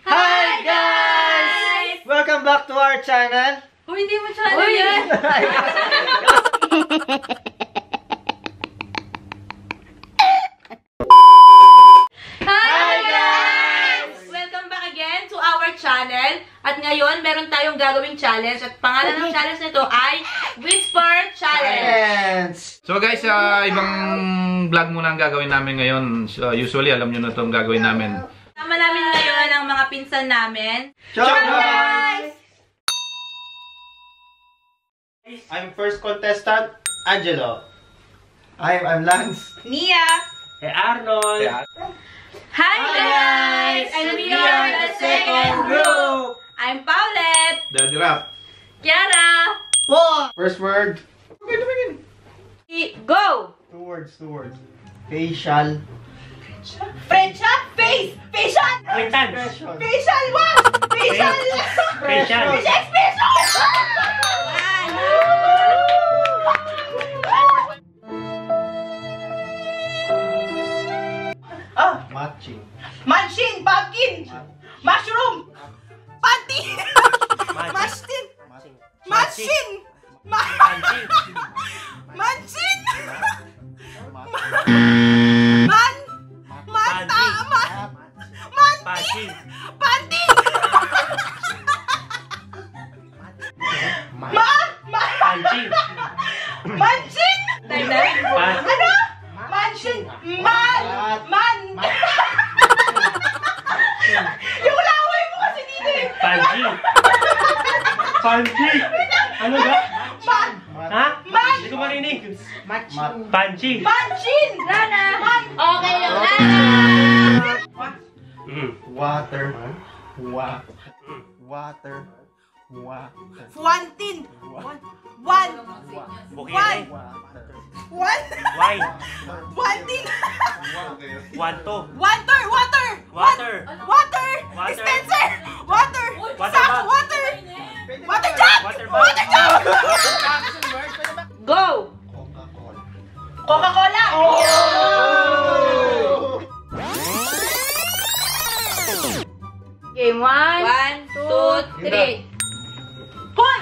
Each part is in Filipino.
Hi guys! Welcome back to our channel. Uy, hindi mo channel yan. Hi guys! Welcome back again to our channel. At ngayon, meron tayong gagawing challenge. At pangalan ng challenge nito ay Whisper Challenge. So guys, ibang vlog muna ang gagawin namin ngayon. Usually, alam nyo na itong gagawin namin. Sama namin ngayon ang mga pinsan namin. Ciao guys! I'm first contestant, Angelo. I'm Lance. Mia. Arnold. Hi guys! And we are the second group. I'm Paulette. The giraffe. Kiara. First word. Okay, tumingin. Go! Two words. Facial. Frencha. Face. Facial. Expression. Facial what? Facial. Facial. Expression. Matching. Manchin. Pumpkin. Mushroom. Panty. Manchin. Manchin. Manchin. Manti. Panty. Manchin. Ano? Manchin. Man. Yung laway mo kasi dito eh. Panchi! Ano ba? Man. Ha? Man. Hindi ko marinig. Panchi. Manchin. Rana. Okay yung Rana. Water. Water. Fuantin. One. Bukiri. One. Wine. Wantin. Wanto. Water. Dispenser. Water. Sack. Water. Water jug. Water jug. Go. Coca-Cola. Okay, 1, 2, 3. Hoy!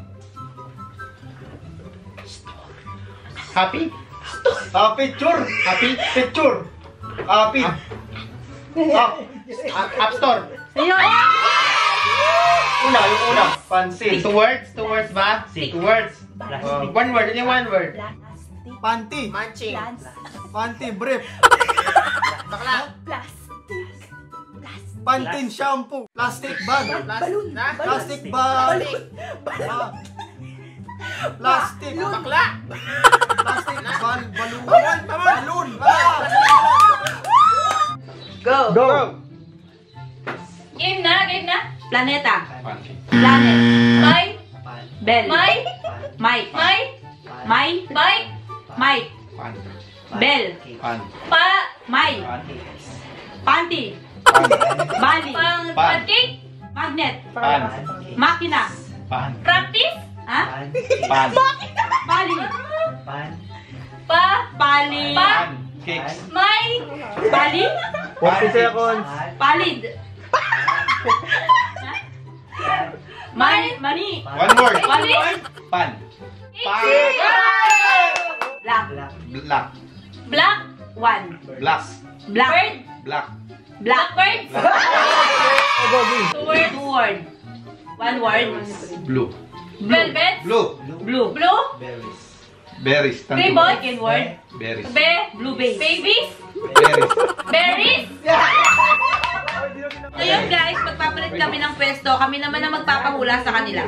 Happy? Picture. Happy. App Store. Ayun. Yung una. Pansin. Two words ba? Si. Two words. One word. Yun yung one word. Panty. Matching. Panty brief. Bakla. Pantin shampoo. Plastic bag. Balloon. Plastic bag. Plastic. Bakla. Plastic balloon. Balloon. Go. Game na. Planeta. Panchi. Planet. May. Bell. Mike. Mike. Pan. Bell. Pan. May. Panty. Bali. Pancake. Magnet. Pan. Makina. Pan. Practice. Ha? Pan. Bali. Bali. Pan. Cakes. May. Bali. 40 seconds. Palid. Mani. One word. Pan. Black. Black. One. Black. Bird. Black. Blackbird. Two word. One word. Blue. Velvet. Blue. Blue. Berries. Three boy. Second word. Berries. Blue base. Babies. Berries. Berries. So yun guys, magpapalit kami ng pwesto. Kami naman ang magpapahula sa kanila.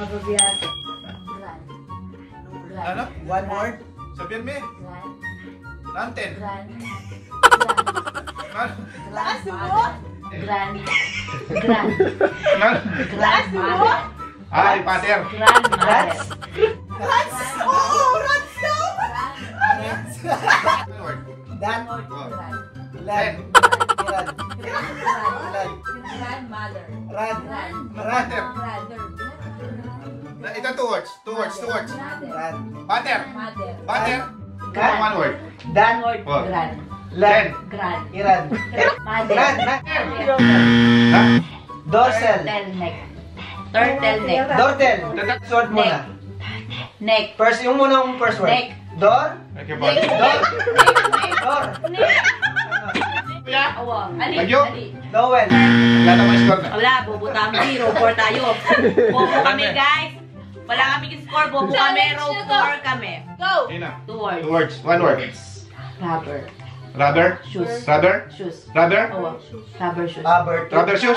Ano? One word. Sabihin mo. Lantern. Lakas mo? Ay, pater. Rats? Oo, rats daw! Dan. Lan. Grandmother. Ratter. Ito two words. Ran. Pater. One word. Dan. Oh. Lan. Grand. Iran. Mother. Ran. Ha? Dorsal. Turtleneck. Turtleneck. Dortel. Next word muna. Neck. First, yung muna yung first word. Neck. Dor. Okay, Dor. Dor. Neck. Awa. Ali. Bagyo. Ali. Noel. Wala na may score na. Wala, bobo kami. 0-4 tayo. Bobo kami, guys. Wala kami score. Bobo kami. Row 4 kami. Go! Ina. 2 words. 2 words. 1 word. Rubber. Rubber. Shoes. Rubber. Shoes. Rubber. Awa. Rubber shoes. Albert. Rubber shoes.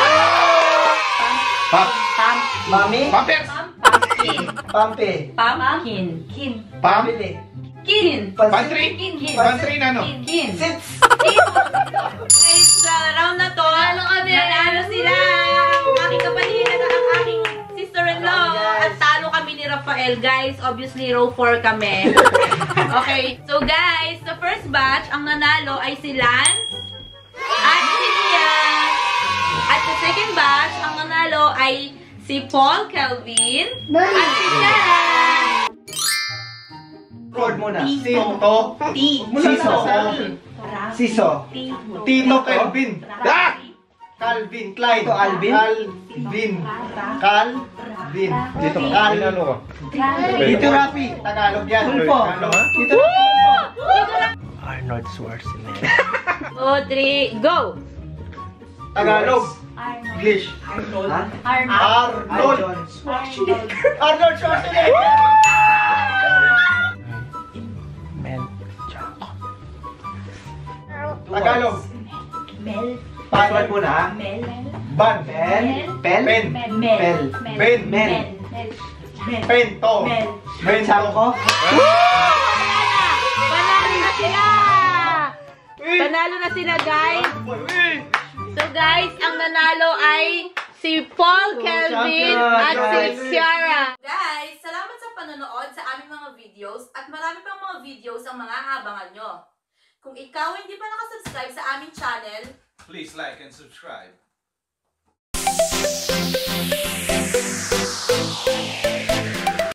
Pump. Pump. Mami. Pampers. Pumpkin. Pampi. Pumpkin. Kin. Pump. Pamili. Kin. Pantry. Kin. Pantry na no. Kin. Sits. Guys, sa round na to, nanalo sila! Ang aking kapatid at ang aking sister-in-law. At talo kami ni Rafael, guys. Obviously, row 4 kami. Okay, so guys, sa first batch, ang nanalo ay si Lance at si Nia. At sa second batch, ang nanalo ay si Paul Kelvin at si Sharon. Word muna. Sinto. Siso. Siso. Tito Kelvin. Ah! Calvin Klein. Tito Alvin. Calvin. Calvin. Dito ka. Cal. Ano ka? Dito Rapi. Tagalog yan. Tulpo. Tagalog. Dito. Arnold Schwarzenegger. 2, 3, go! Tagalog. English. Ha? Arnold. Arnold Schwarzenegger. Mel Jacob. Tagalog. First word muna ha. Ban. Pel. Pel. Pen. Pel. Ben. Men. Pento. Sangko. Panalo na sila! Panalo na sila, guys. So, guys, ang nanalo ay si Paul Kelvin at si Ciara. Guys, salamat sa panonood sa aming mga videos at marami pang mga videos ang mga aabangan nyo. Kung ikaw hindi pa nakasubscribe sa aming channel, Please like and subscribe.